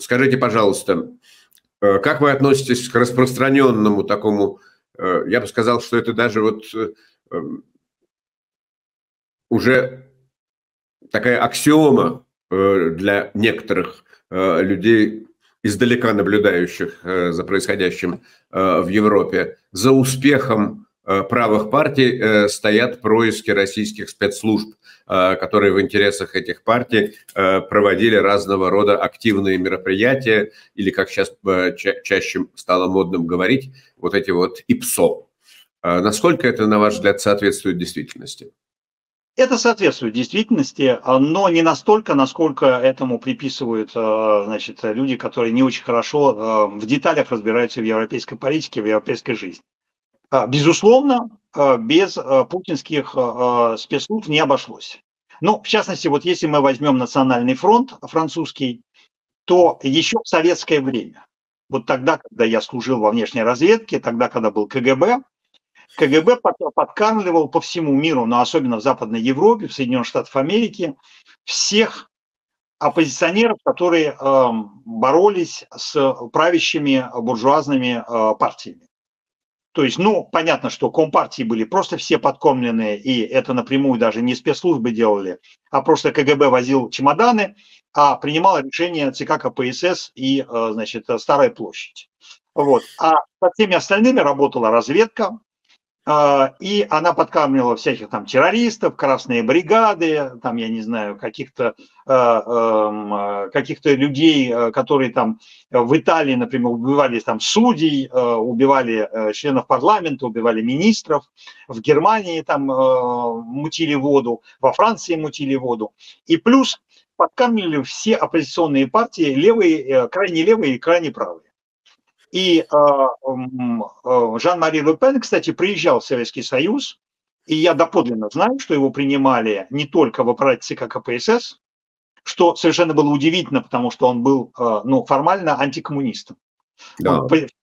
скажите, пожалуйста, как вы относитесь к распространенному такому, я бы сказал, что это даже вот уже такая аксиома для некоторых людей, издалека наблюдающих за происходящим в Европе. За успехом правых партий стоят происки российских спецслужб, которые в интересах этих партий проводили разного рода активные мероприятия, или, как сейчас чаще стало модным говорить, вот эти вот ИПСО. Насколько это, на ваш взгляд, соответствует действительности? Это соответствует действительности, но не настолько, насколько этому приписывают, значит, люди, которые не очень хорошо в деталях разбираются в европейской политике, в европейской жизни. Безусловно, без путинских спецслужб не обошлось. Ну, в частности, вот если мы возьмем Национальный фронт французский, то еще в советское время, вот тогда, когда я служил во внешней разведке, тогда, когда был КГБ, КГБ подкармливал по всему миру, но особенно в Западной Европе, в Соединенных Штатах Америки, всех оппозиционеров, которые боролись с правящими буржуазными партиями. То есть, ну, понятно, что компартии были просто все подкормленные, и это напрямую даже не спецслужбы делали, а просто КГБ возил чемоданы, а принимало решение ЦК КПСС и, значит, Старая площадь. Вот. А со всеми остальными работала разведка, и она подкармливала всяких там террористов, красные бригады, там, я не знаю, каких-то людей, которые там в Италии, например, убивали там судей, убивали членов парламента, убивали министров, в Германии там мутили воду, во Франции мутили воду. И плюс подкармливали все оппозиционные партии, левые, крайне левые и крайне правые. И Жан-Мари Ле Пен, кстати, приезжал в Советский Союз, и я доподлинно знаю, что его принимали не только в аппарате ЦК КПСС, что совершенно было удивительно, потому что он был, ну, формально антикоммунистом. Да.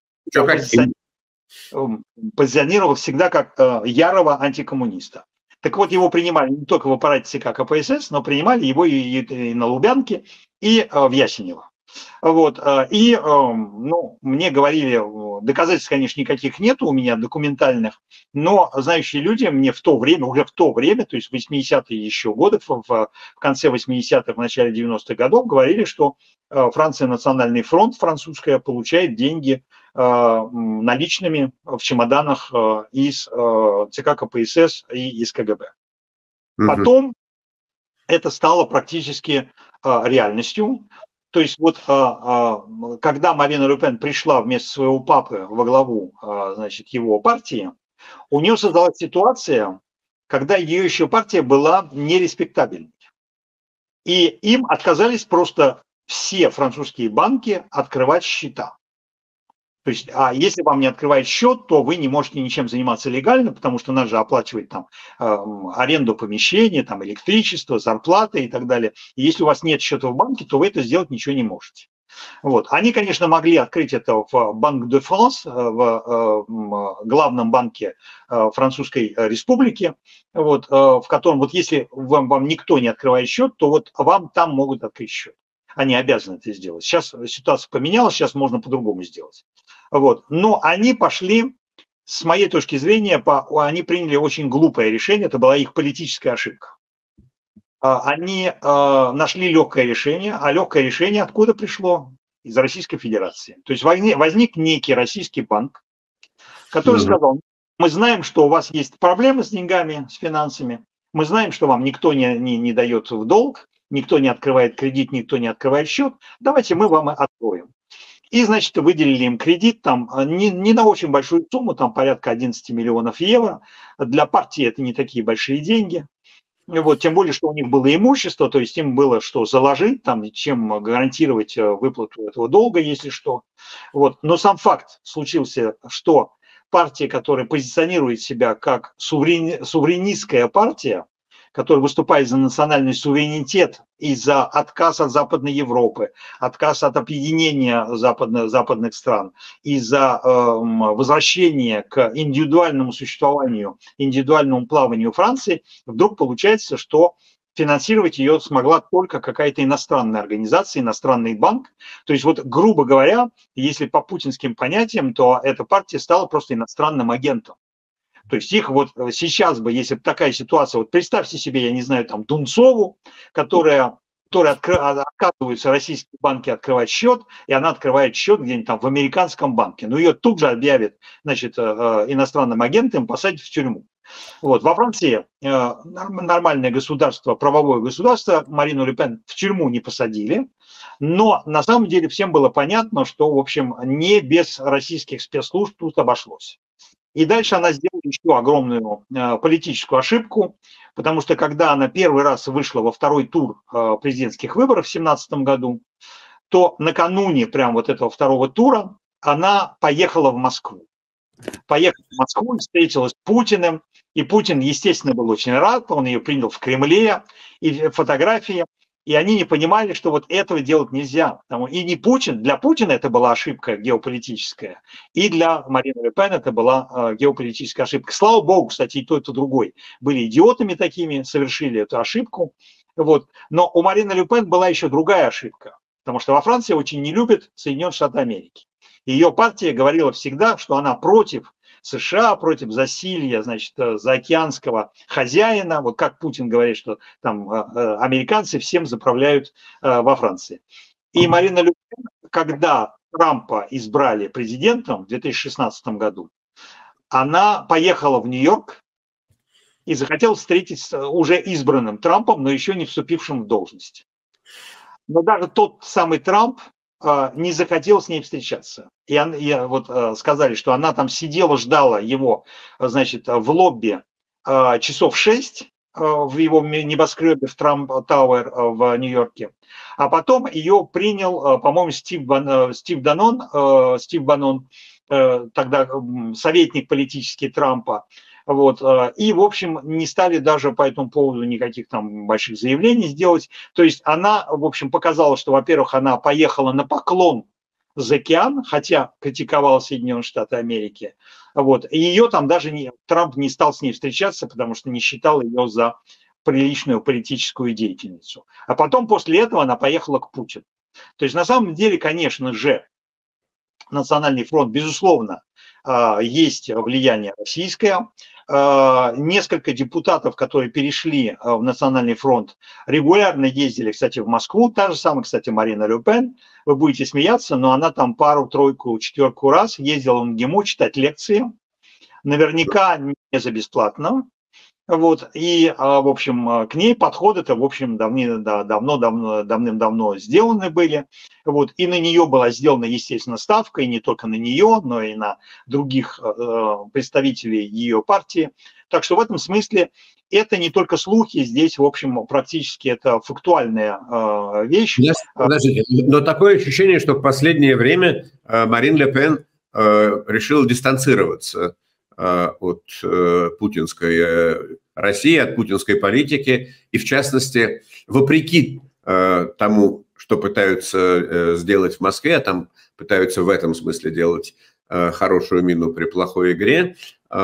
Он позиционировал всегда как ярого антикоммуниста. Так вот, его принимали не только в аппарате ЦК КПСС, но принимали его и на Лубянке, и в Ясенево. Вот, и, ну, мне говорили, доказательств, конечно, никаких нет у меня документальных, но знающие люди мне в то время, уже в то время, то есть в 80-е еще годы, в конце 80-х, в начале 90-х годов, говорили, что Франция, Национальный фронт французская, получает деньги наличными в чемоданах из ЦК КПСС и из КГБ. Потом это стало практически реальностью. То есть вот когда Марина Ле Пен пришла вместо своего папы во главу, значит, его партии, у нее создалась ситуация, когда ее еще партия была нереспектабельной. И им отказались просто все французские банки открывать счета. То есть, а если вам не открывает счет, то вы не можете ничем заниматься легально, потому что надо же оплачивать там аренду помещения, там электричество, зарплаты и так далее. И если у вас нет счета в банке, то вы это сделать ничего не можете. Вот. Они, конечно, могли открыть это в Банк де Франс, в главном банке Французской Республики, вот, в котором вот если вам никто не открывает счет, то вот вам там могут открыть счет. Они обязаны это сделать. Сейчас ситуация поменялась, сейчас можно по-другому сделать. Вот. Но они пошли, с моей точки зрения, они приняли очень глупое решение, это была их политическая ошибка. Они нашли легкое решение, а легкое решение откуда пришло? Из Российской Федерации. То есть возник некий российский банк, который сказал, мы знаем, что у вас есть проблемы с деньгами, с финансами, мы знаем, что вам никто не дает в долг, никто не открывает кредит, никто не открывает счет, давайте мы вам откроем. И, значит, выделили им кредит, там, не на очень большую сумму, там порядка 11 миллионов евро. Для партии это не такие большие деньги. Вот, тем более, что у них было имущество, то есть им было что заложить, там, чем гарантировать выплату этого долга, если что. Вот. Но сам факт случился, что партия, которая позиционирует себя как суверенистская партия, который выступает за национальный суверенитет и за отказ от Западной Европы, отказ от объединения западных стран и за возвращение к индивидуальному существованию, индивидуальному плаванию Франции, вдруг получается, что финансировать ее смогла только какая-то иностранная организация, иностранный банк. То есть вот, грубо говоря, если по путинским понятиям, то эта партия стала просто иностранным агентом. То есть их вот сейчас бы, если бы такая ситуация, вот представьте себе, я не знаю, там Дунцову, которая отказываются российские банки открывать счет, и она открывает счет где-нибудь там в американском банке. Но ее тут же объявят, значит, иностранным агентом, посадят в тюрьму. Вот. Во Франции нормальное государство, правовое государство, Марину Ле Пен в тюрьму не посадили, но на самом деле всем было понятно, что, в общем, не без российских спецслужб тут обошлось. И дальше она сделала еще огромную политическую ошибку, потому что когда она первый раз вышла во второй тур президентских выборов в 2017 году, то накануне прям вот этого второго тура она поехала в Москву. Поехала в Москву, встретилась с Путиным, и Путин, естественно, был очень рад, он ее принял в Кремле, и фотографии, и они не понимали, что вот этого делать нельзя. И не Путин, для Путина это была ошибка геополитическая, и для Марины Ле Пен это была геополитическая ошибка. Слава богу, кстати, и то, и другой были идиотами такими, совершили эту ошибку. Вот. Но у Марины Ле Пен была еще другая ошибка, потому что во Франции очень не любят Соединенные Штаты Америки. Ее партия говорила всегда, что она против США, против засилья, значит, заокеанского хозяина, вот как Путин говорит, что там американцы всем заправляют во Франции. И Марина Ле Пен, когда Трампа избрали президентом в 2016 году, она поехала в Нью-Йорк и захотела встретиться с уже избранным Трампом, но еще не вступившим в должность. Но даже тот самый Трамп не захотел с ней встречаться. И вот сказали, что она там сидела, ждала его, значит, в лобби часов 6 в его небоскребе в Трамп Тауэр в Нью-Йорке. А потом ее принял, по-моему, Стив Баннон, тогда советник политический Трампа. Вот. И, в общем, не стали даже по этому поводу никаких там больших заявлений сделать. То есть она, в общем, показала, что, во-первых, она поехала на поклон за океан, хотя критиковала Соединенные Штаты Америки. Вот. И ее там даже Трамп не стал с ней встречаться, потому что не считал ее за приличную политическую деятельницу. А потом после этого она поехала к Путину. То есть на самом деле, конечно же, Национальный фронт, безусловно, есть влияние российское. Несколько депутатов, которые перешли в Национальный фронт, регулярно ездили, кстати, в Москву. Та же самая, кстати, Марина Ле Пен. Вы будете смеяться, но она там пару, тройку, четверку раз ездила в МГИМО читать лекции. Наверняка не за бесплатно. Вот, и, в общем, к ней подходы-то, в общем, давным-давно сделаны были. Вот, и на нее была сделана, естественно, ставка, и не только на нее, но и на других представителей ее партии. Так что в этом смысле это не только слухи, здесь, в общем, практически это фактуальная вещь. Подождите, но такое ощущение, что в последнее время Марин Ле Пен решила дистанцироваться от путинской России, от путинской политики, и в частности, вопреки тому, что пытаются сделать в Москве, а там пытаются в этом смысле делать хорошую мину при плохой игре,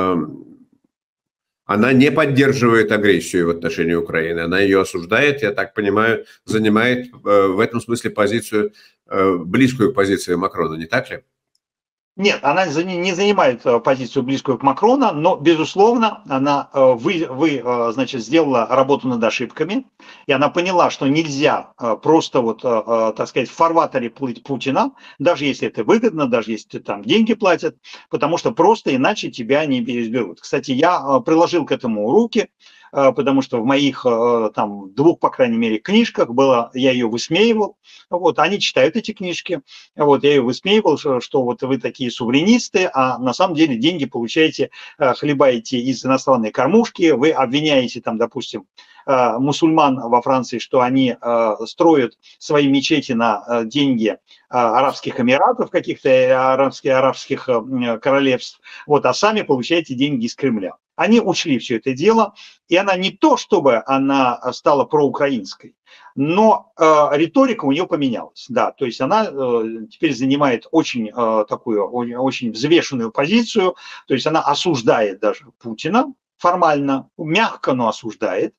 она не поддерживает агрессию в отношении Украины, она ее осуждает, я так понимаю, занимает в этом смысле позицию, близкую к позиции Макрона, не так ли? Нет, она не занимает позицию близкую к Макрону, но, безусловно, она значит, сделала работу над ошибками, и она поняла, что нельзя просто вот, так сказать, в фарватере плыть Путина, даже если это выгодно, даже если там деньги платят, потому что просто иначе тебя не изберут. Кстати, я приложил к этому руки, потому что в моих там 2, по крайней мере, книжках было, я ее высмеивал, вот, они читают эти книжки, вот, я ее высмеивал, что вот вы такие суверенисты, а на самом деле деньги получаете, хлебаете из иностранной кормушки, вы обвиняете там, допустим, мусульман во Франции, что они строят свои мечети на деньги Арабских Эмиратов, каких-то арабских королевств, вот, а сами получаете деньги из Кремля. Они учли все это дело, и она не то, чтобы она стала проукраинской, но риторика у нее поменялась. Да, то есть она теперь занимает очень такую, очень взвешенную позицию, то есть она осуждает даже Путина формально, мягко, но осуждает.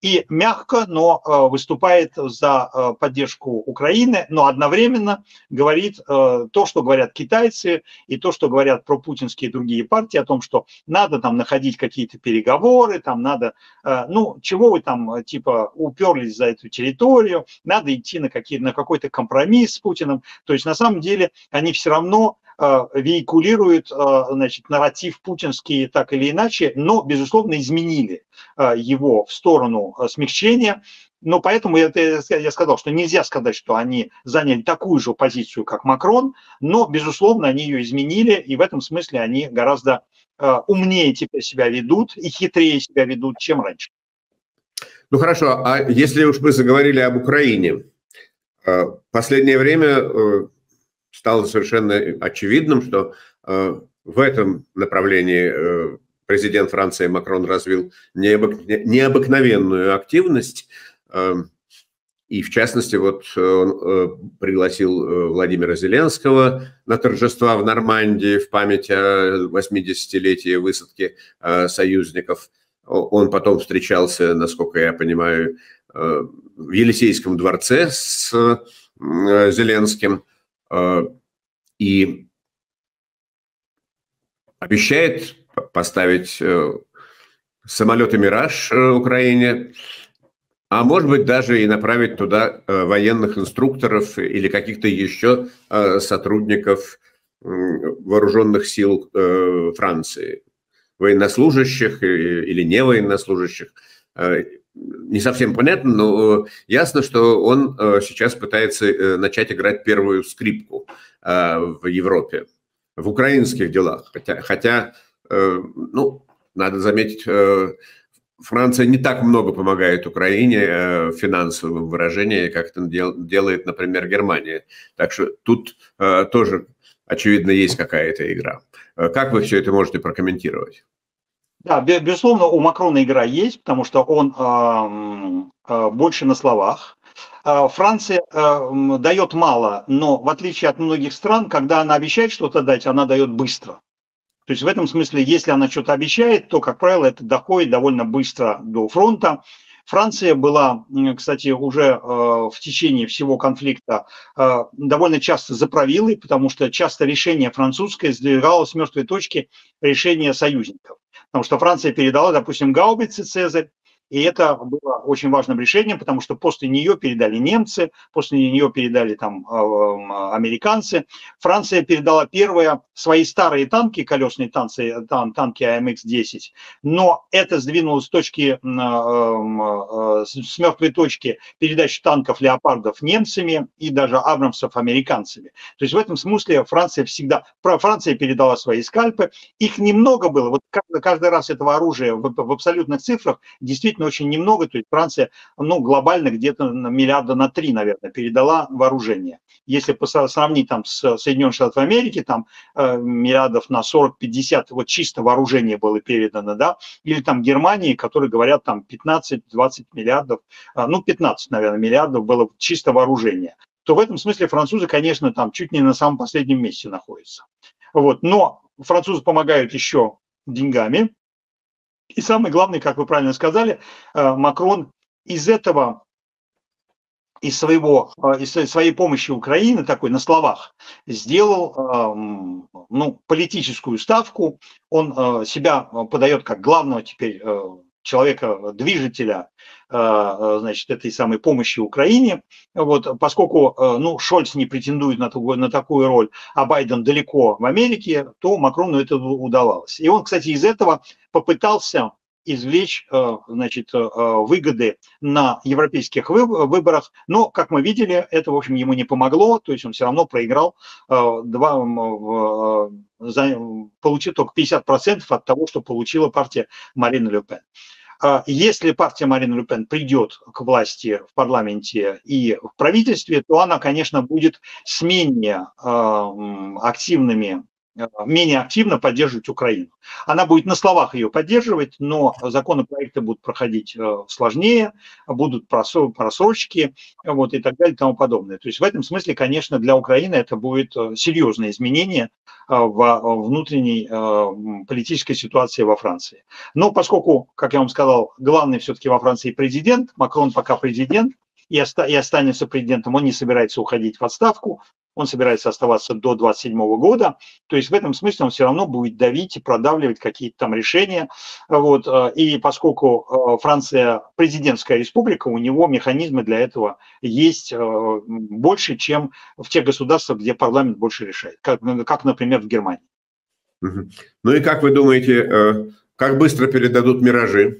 и мягко, но выступает за поддержку Украины, но одновременно говорит то, что говорят китайцы, и то, что говорят пропутинские другие партии, о том, что надо там находить какие-то переговоры, там надо, ну, чего вы там, типа, уперлись за эту территорию, надо идти на какой-то компромисс с Путиным. То есть, на самом деле, они все равно веикулируют, значит, нарратив путинский так или иначе, но, безусловно, изменили его в сторону смягчения. Но поэтому я сказал, что нельзя сказать, что они заняли такую же позицию, как Макрон, но, безусловно, они ее изменили, и в этом смысле они гораздо умнее теперь себя ведут и хитрее себя ведут, чем раньше. Ну хорошо, а если уж мы заговорили об Украине, в последнее время стало совершенно очевидным, что в этом направлении президент Франции Макрон развил необыкновенную активность. И в частности, вот он пригласил Владимира Зеленского на торжества в Нормандии в память о 80-летии высадки союзников. Он потом встречался, насколько я понимаю, в Елисейском дворце с Зеленским и обещает поставить самолеты «Мираж» Украине, а может быть даже и направить туда военных инструкторов или каких-то еще сотрудников вооруженных сил Франции, военнослужащих или не военнослужащих. Не совсем понятно, но ясно, что он сейчас пытается начать играть первую скрипку в Европе, в украинских делах. Хотя ну, надо заметить, Франция не так много помогает Украине в финансовом выражении, как это делает, например, Германия. Так что тут тоже, очевидно, есть какая-то игра. Как вы все это можете прокомментировать? Да, безусловно, у Макрона игра есть, потому что он больше на словах. Франция дает мало, но в отличие от многих стран, когда она обещает что-то дать, она дает быстро. То есть в этом смысле, если она что-то обещает, то, как правило, это доходит довольно быстро до фронта. Франция была, кстати, уже в течение всего конфликта довольно часто за правилой, потому что часто решение французское сдвигалось с мертвой точки решения союзников. Потому что Франция передала, допустим, гаубицы «Цезарь», и это было очень важным решением, потому что после нее передали немцы, после нее передали там американцы. Франция передала первые свои старые танки, колесные танки АМХ-10, но это сдвинулось с точки, с мертвой точки передачи танков «Леопардов» немцами и даже «Абрамсов» американцами. То есть в этом смысле Франция передала свои скальпы. Их немного было, вот каждый раз этого оружия в абсолютных цифрах действительно очень немного, то есть Франция, ну, глобально где-то на миллиарда на 3, наверное, передала вооружение. Если сравнить там с Соединенными Штатами Америки, там миллиардов на 40-50 вот чисто вооружение было передано, да, или там Германии, которые говорят там 15-20 миллиардов, ну, 15, наверное, миллиардов было чисто вооружение, то в этом смысле французы, конечно, там чуть не на самом последнем месте находятся. Вот, но французы помогают еще деньгами. И самое главное, как вы правильно сказали, Макрон из своей помощи Украине, такой на словах, сделал ну, политическую ставку. Он себя подает как главного теперь человека-движителя, значит, этой самой помощи Украине. Вот, поскольку ну, Шольц не претендует на такую роль, а Байден далеко в Америке, то Макрону это удавалось. И он, кстати, из этого попытался извлечь, значит, выгоды на европейских выборах, но, как мы видели, это, в общем, ему не помогло, то есть он все равно проиграл, получил только 50% от того, что получила партия Марины Ле Пен. Если партия Марины Ле Пен придет к власти в парламенте и в правительстве, то она, конечно, будет с менее активными менее активно поддерживать Украину. Она будет на словах ее поддерживать, но законопроекты будут проходить сложнее, будут просрочки, вот, и так далее и тому подобное. То есть в этом смысле, конечно, для Украины это будет серьезное изменение в внутренней политической ситуации во Франции. Но поскольку, как я вам сказал, главный все-таки во Франции президент, Макрон пока президент, и останется президентом, он не собирается уходить в отставку, он собирается оставаться до 27 года, то есть в этом смысле он все равно будет давить и продавливать какие-то там решения. Вот. И поскольку Франция президентская республика, у него механизмы для этого есть больше, чем в тех государствах, где парламент больше решает, как например, в Германии. Ну и как вы думаете, как быстро передадут «Миражи»?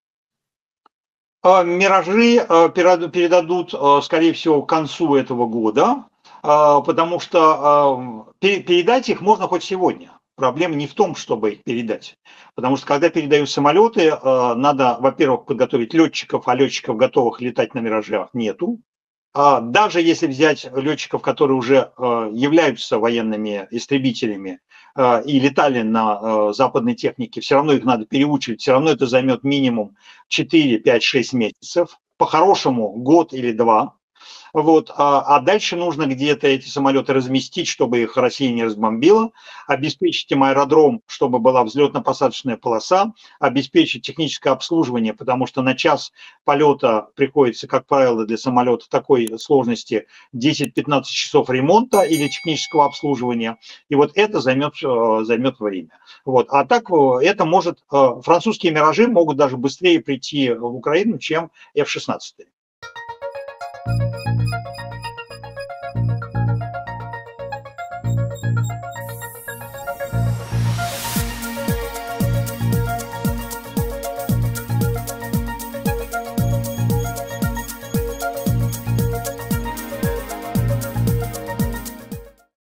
«Миражи» передадут, скорее всего, к концу этого года, потому что передать их можно хоть сегодня. Проблема не в том, чтобы их передать. Потому что когда передают самолеты, надо, во-первых, подготовить летчиков, а летчиков, готовых летать на «Миражах», нету. Даже если взять летчиков, которые уже являются военными истребителями и летали на западной технике, все равно их надо переучивать, все равно это займет минимум 4, 5, 6 месяцев, по-хорошему год или два. Вот. А дальше нужно где-то эти самолеты разместить, чтобы их Россия не разбомбила, обеспечить им аэродром, чтобы была взлетно-посадочная полоса, обеспечить техническое обслуживание, потому что на час полета приходится, как правило, для самолета такой сложности 10-15 часов ремонта или технического обслуживания. И вот это займет время. Вот. А так это может... Французские «Миражи» могут даже быстрее прийти в Украину, чем F-16.